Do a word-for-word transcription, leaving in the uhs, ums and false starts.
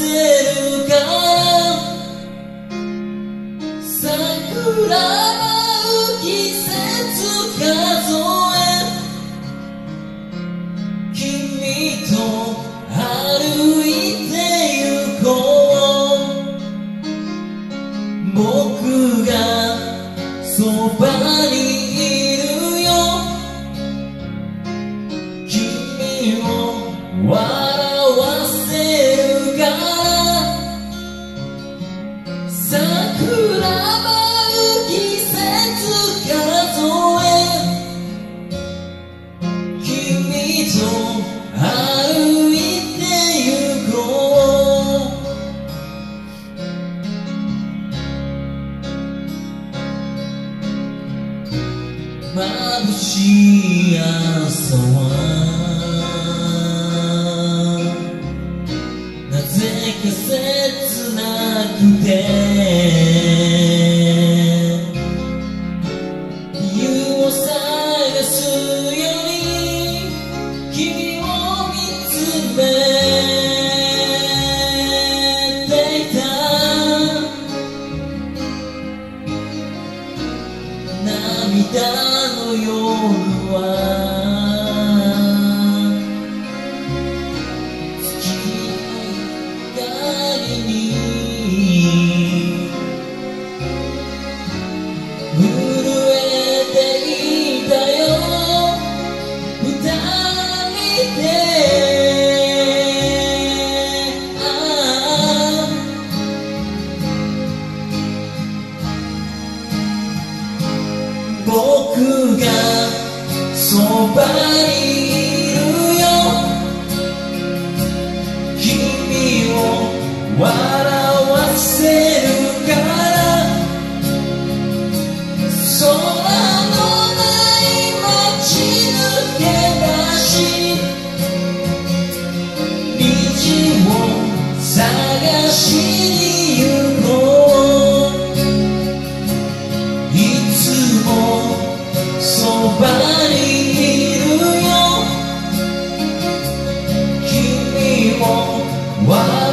るから桜舞う季節数え君と歩いて行こう僕がそばにいるよ君を笑わせるから桜舞う季節数え君と歩いて行こう眩しい朝はなぜか切なくて湯を探すように君を見つめていた涙の夜は月の光に震えていたよ二人で僕がそばにいるよ君を笑わせるから空のない街抜け出し虹を探しに行こういつもそばにいるよ君を笑